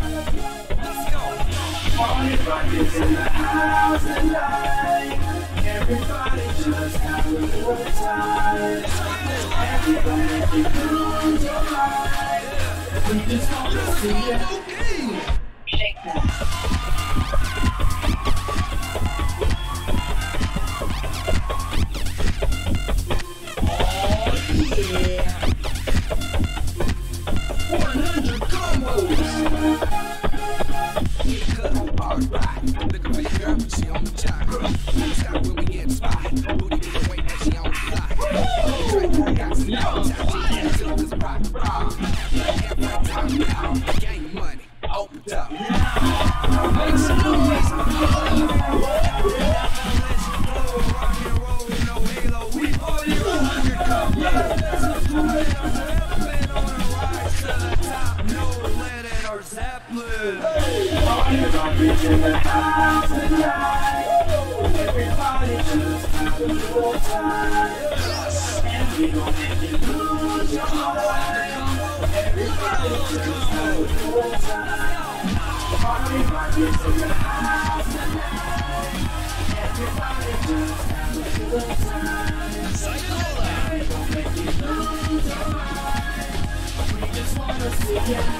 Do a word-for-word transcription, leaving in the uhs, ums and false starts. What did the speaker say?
Party rock is in the house tonight. Everybody just have a good time. Everybody can lose your mind. We just wanna see you shake that. one hundred combos. Alright, looking for your girl, but she on the top. Stop when we get the spot. Booty with the weight that she on the fly. Drink, got some y'all. Tap G, till cause I'm rock, rock. Every time now, gang money, opened up. Make some noise. Rock and roll, no halo. We party one hundred combos. Party rock is in the house tonight. Everybody just have a good time. And we gon' make you lose your mind. Everybody just have a good time. Party rock is in the house tonight. Everybody just have a good time. We gon' make you lose your mind. We just wanna see you.